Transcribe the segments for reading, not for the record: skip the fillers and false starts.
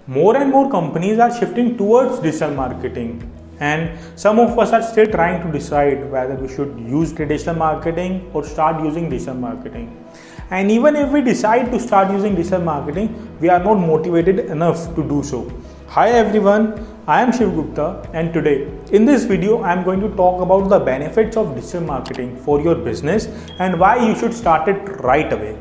More and more companies are shifting towards digital marketing, and some of us are still trying to decide whether we should use traditional marketing or start using digital marketing. And even if we decide to start using digital marketing, we are not motivated enough to do so. Hi everyone, I am Shiv Gupta, and today in this video I am going to talk about the benefits of digital marketing for your business and why you should start it right away.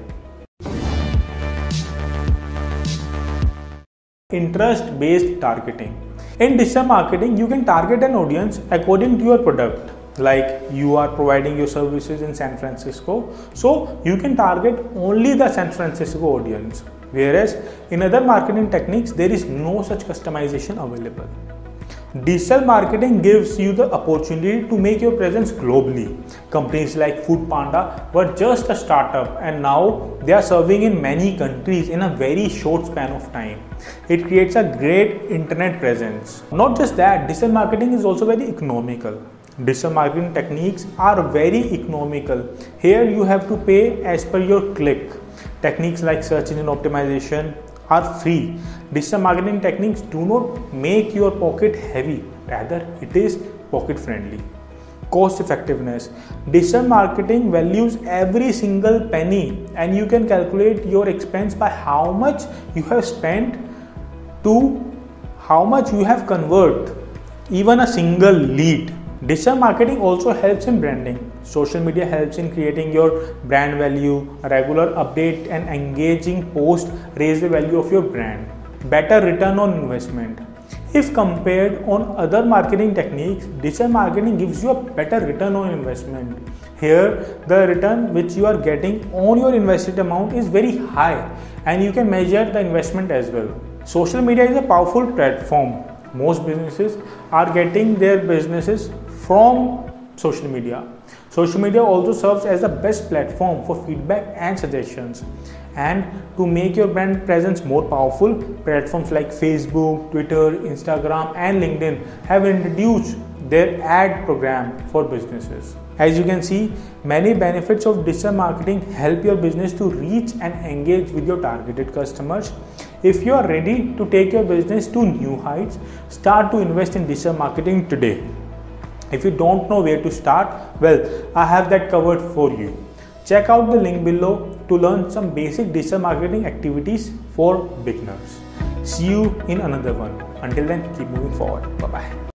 Interest-based targeting. In digital marketing, you can target an audience according to your product. Like you are providing your services in San Francisco, so you can target only the San Francisco audience. Whereas in other marketing techniques, there is no such customization available. Digital marketing gives you the opportunity to make your presence globally. Companies like Foodpanda were just a startup and now they are serving in many countries in a very short span of time. It creates a great internet presence. Not just that, digital marketing is also very economical. Digital marketing techniques are very economical. Here you have to pay as per your click. Techniques like search engine optimization are free. Digital marketing techniques do not make your pocket heavy, rather it is pocket friendly. Cost effectiveness. Digital marketing values every single penny and you can calculate your expense by how much you have spent to how much you have converted even a single lead. Digital marketing also helps in branding. Social media helps in creating your brand value. A regular update and engaging post raise the value of your brand. Better return on investment. If compared on other marketing techniques, digital marketing gives you a better return on investment. Here, the return which you are getting on your invested amount is very high and you can measure the investment as well. Social media is a powerful platform. Most businesses are getting their businesses from social media. Social media also serves as the best platform for feedback and suggestions. And to make your brand presence more powerful, platforms like Facebook, Twitter, Instagram and LinkedIn have introduced their ad program for businesses. As you can see, many benefits of digital marketing help your business to reach and engage with your targeted customers. If you are ready to take your business to new heights, start to invest in digital marketing today. If you don't know where to start, well, I have that covered for you. Check out the link below to learn some basic digital marketing activities for beginners. See you in another one. Until then, keep moving forward. Bye-bye.